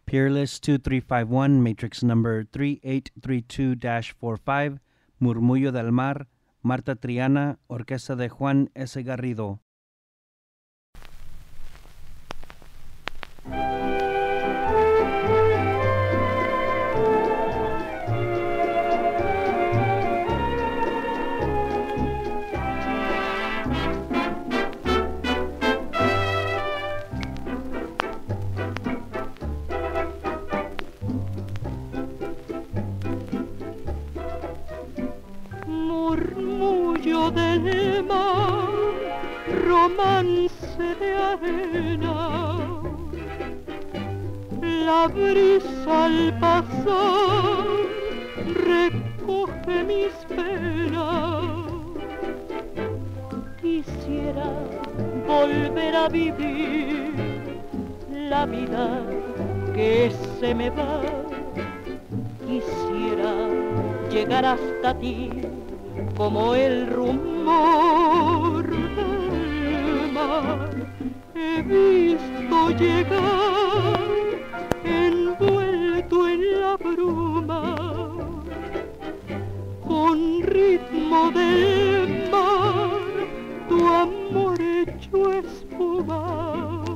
Peerless 2351, matrix number 3832-45, Murmullo del Mar, Marta Triana, Orquesta de Juan S. Garrido. Murmullo del mar, romance de arena, la brisa al pasar recoge mis penas. Quisiera volver a vivir la vida que se me va. Quisiera llegar hasta ti como el rumor del mar. He visto llegar envuelto en la bruma, con ritmo del mar, tu amor hecho espuma.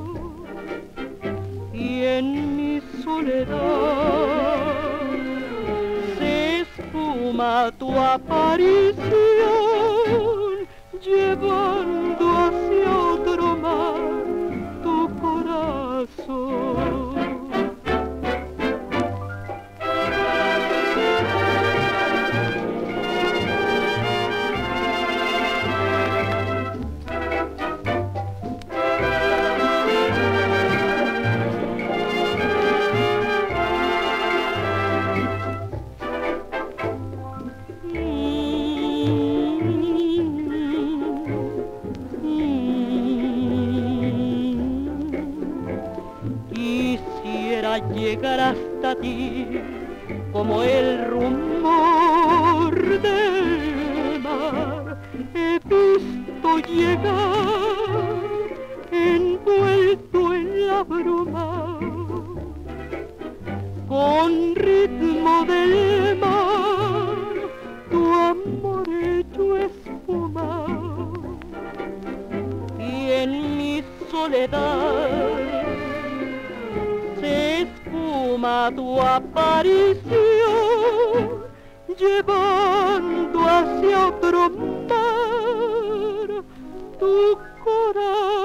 Y en mi soledad se esfuma tu aparición, llevando hacia otro mar tu corazón. Llegar hasta ti como el rumor del mar. He visto llegar envuelto en la bruma, con ritmo del mar, tu amor hecho espuma. Y en mi soledad se esfuma tu aparición, llevando hacia otro mar tu corazón.